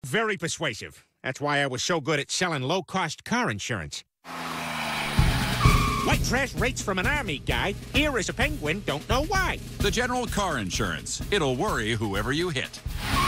Very persuasive. That's why I was so good at selling low-cost car insurance. White trash rates from an army guy. Here is a penguin, don't know why. The General Car Insurance. It'll worry whoever you hit.